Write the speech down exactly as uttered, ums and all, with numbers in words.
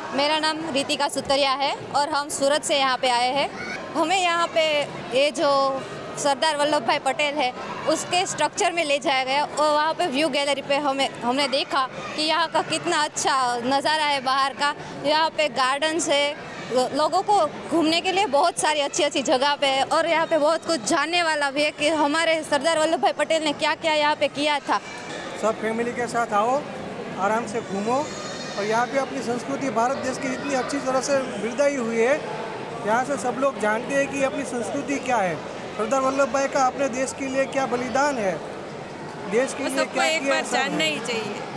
मेरा नाम रितिका सुतरिया है और हम सूरत से यहाँ पे आए हैं। हमें यहाँ पे ये जो सरदार वल्लभ भाई पटेल है उसके स्ट्रक्चर में ले जाया गया और वहाँ पे व्यू गैलरी पे हमें हमने देखा कि यहाँ का कितना अच्छा नज़ारा है बाहर का। यहाँ पे गार्डन्स है, लोगों को घूमने के लिए बहुत सारी अच्छी अच्छी जगह पे है और यहाँ पे बहुत कुछ जानने वाला भी है कि हमारे सरदार वल्लभ भाई पटेल ने क्या क्या यहाँ पे किया था। सब फैमिली के साथ आओ, आराम से घूमो और यहाँ पे अपनी संस्कृति भारत देश की इतनी अच्छी तरह से बिरदाई हुई है। यहाँ से सब लोग जानते हैं कि अपनी संस्कृति क्या है, सरदार वल्लभ भाई का अपने देश के लिए क्या बलिदान है, देश के लिए क्या किया। सबको एक बार जानना ही चाहिए।